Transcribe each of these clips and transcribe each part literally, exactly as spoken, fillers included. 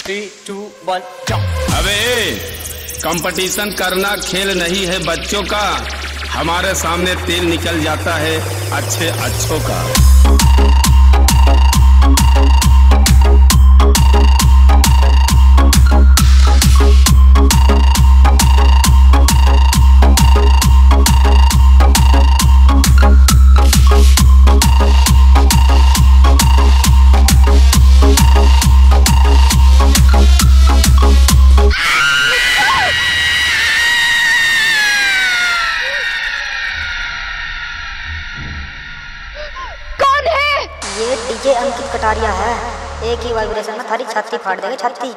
Three two one jump. अबे competition करना खेल नहीं है बच्चों का, हमारे सामने तेल निकल जाता है अच्छे अच्छों का। ये डीजे अंकित कटारिया है, एक ही वाइब्रेशन में थारी छाती फाड़ देंगे छाती।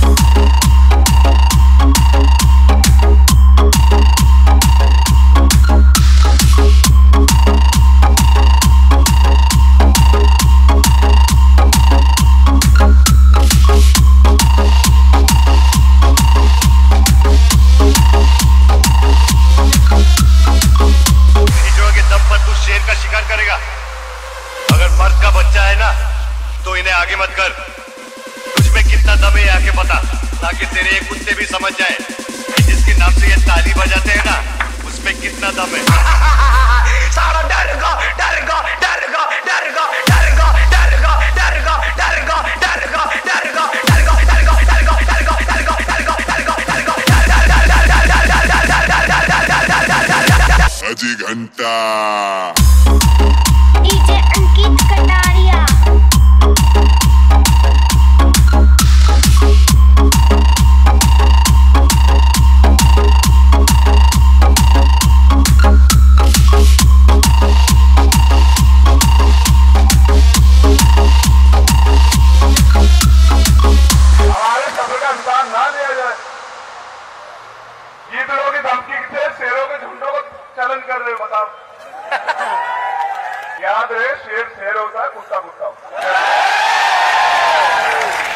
शेर का शिकार करेगा, अगर मर्द का बच्चा है ना तो इन्हें आगे मत कर। तुझमें कितना दम है आके बता, ताकि तेरे ये कुत्ते भी समझ जाए कि जिसके नाम से ये ताली बजाते हैं ना उसमें कितना दम है। सारा डर गो डर गो डर गो डर गो डर गो डर गो डर गो डर गो डर गो डर गो डर गो डर गो डर गो डर गो डर गो डर गो डर गो डर गो अजी घंटा डीजे अंकित कटारिया। हमारे शब्द का अनुमान ना लिया जाए। गीदड़ों की धमकी से शेरों के झुंडों को चलन कर रहे हो, बताओ। याद रहे, शेर शेर होता है, कुत्ता कुत्ता होता है।